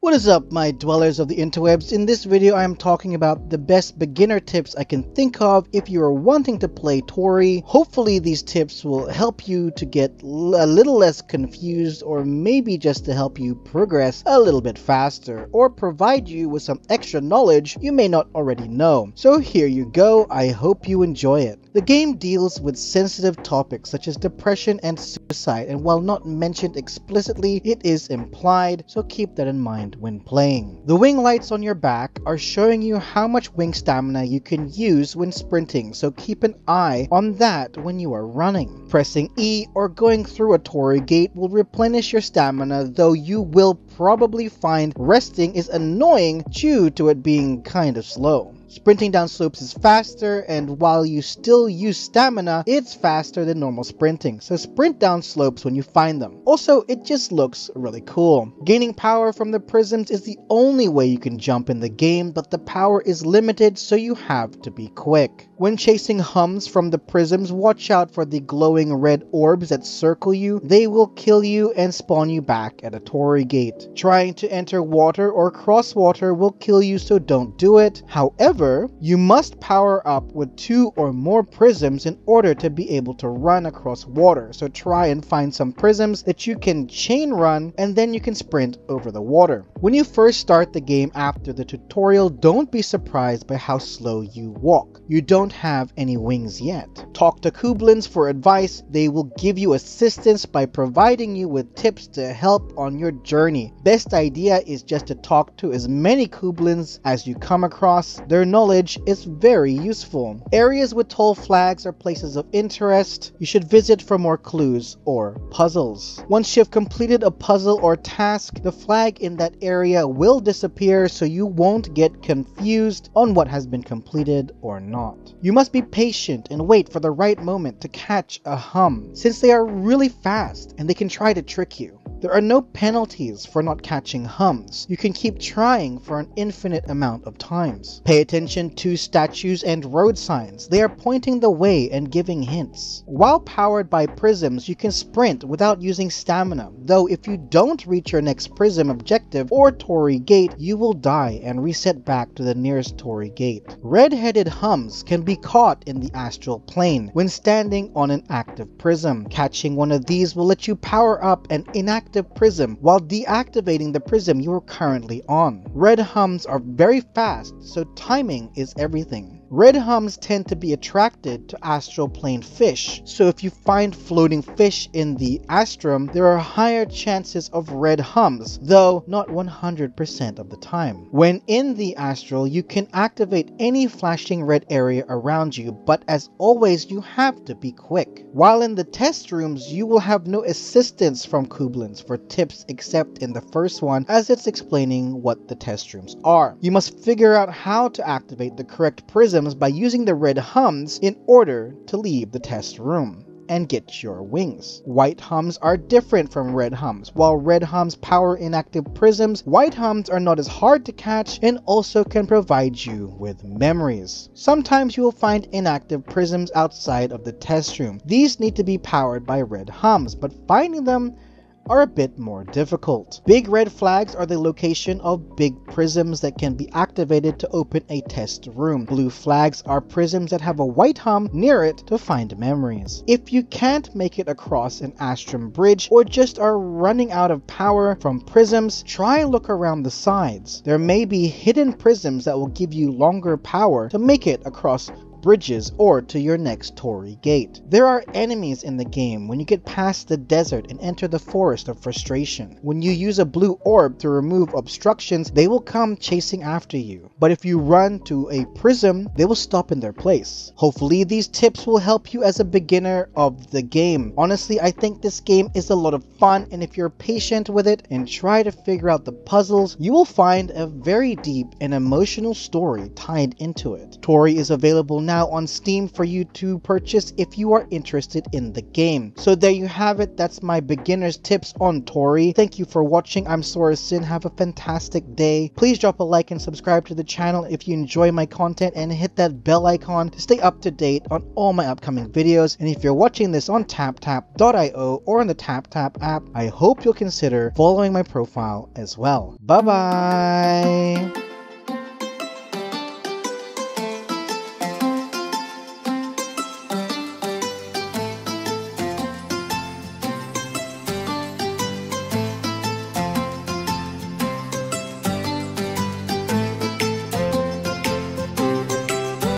What is up, my dwellers of the interwebs? In this video I am talking about the best beginner tips I can think of if you are wanting to play Tori. Hopefully these tips will help you to get a little less confused, or maybe just to help you progress a little bit faster, or provide you with some extra knowledge you may not already know. So here you go, I hope you enjoy it. The game deals with sensitive topics such as depression and suicide, and while not mentioned explicitly, it is implied, so keep that in mind when playing. The wing lights on your back are showing you how much wing stamina you can use when sprinting, so keep an eye on that when you are running. Pressing E or going through a Tori gate will replenish your stamina, though you will probably find resting is annoying due to it being kind of slow. Sprinting down slopes is faster, and while you still use stamina, it's faster than normal sprinting, so sprint down slopes when you find them. Also, it just looks really cool. Gaining power from the prisms is the only way you can jump in the game, but the power is limited, so you have to be quick. When chasing hums from the prisms, watch out for the glowing red orbs that circle you. They will kill you and spawn you back at a Tori gate. Trying to enter water or cross water will kill you, so don't do it. However, you must power up with 2 or more prisms in order to be able to run across water, so try and find some prisms that you can chain run, and then you can sprint over the water. When you first start the game after the tutorial, don't be surprised by how slow you walk. You don't have any wings yet. Talk to Kooblins for advice. They will give you assistance by providing you with tips to help on your journey. Best idea is just to talk to as many Kooblins as you come across. Their knowledge is very useful. Areas with toll flags are places of interest. You should visit for more clues or puzzles. Once you've completed a puzzle or task, the flag in that area will disappear, so you won't get confused on what has been completed or not. You must be patient and wait for the right moment to catch a hum, since they are really fast and they can try to trick you. There are no penalties for not catching hums. You can keep trying for an infinite amount of times. Pay attention to statues and road signs. They are pointing the way and giving hints. While powered by prisms, you can sprint without using stamina, though if you don't reach your next prism objective or Tori gate, you will die and reset back to the nearest Tori gate. Red-headed hums can be caught in the astral plane when standing on an active prism. Catching one of these will let you power up an inactive prism while deactivating the prism you are currently on. Red hums are very fast, so timing is everything. Red hums tend to be attracted to astral plane fish, so if you find floating fish in the astrum, there are higher chances of red hums, though not 100% of the time. When in the astral, you can activate any flashing red area around you, but as always, you have to be quick. While in the test rooms, you will have no assistance from Kooblins for tips except in the first one, as it's explaining what the test rooms are. You must figure out how to activate the correct prisms by using the red hums in order to leave the test room and get your wings. White hums are different from red hums. While red hums power inactive prisms, white hums are not as hard to catch and also can provide you with memories. Sometimes you will find inactive prisms outside of the test room. These need to be powered by red hums, but finding them are a bit more difficult. Big red flags are the location of big prisms that can be activated to open a test room. Blue flags are prisms that have a white hum near it to find memories. If you can't make it across an astrum bridge or just are running out of power from prisms, try and look around the sides. There may be hidden prisms that will give you longer power to make it across bridges or to your next Tori gate. There are enemies in the game when you get past the desert and enter the forest of frustration. When you use a blue orb to remove obstructions, they will come chasing after you. But if you run to a prism, they will stop in their place. Hopefully these tips will help you as a beginner of the game. Honestly, I think this game is a lot of fun, and if you're patient with it and try to figure out the puzzles, you will find a very deep and emotional story tied into it. Tori is available now now on Steam for you to purchase if you are interested in the game. So there you have it. That's my beginner's tips on Tori. Thank you for watching. I'm Sorasin. Have a fantastic day. Please drop a like and subscribe to the channel if you enjoy my content, and hit that bell icon to stay up to date on all my upcoming videos. And if you're watching this on TapTap.io or on the TapTap app, I hope you'll consider following my profile as well. Bye bye!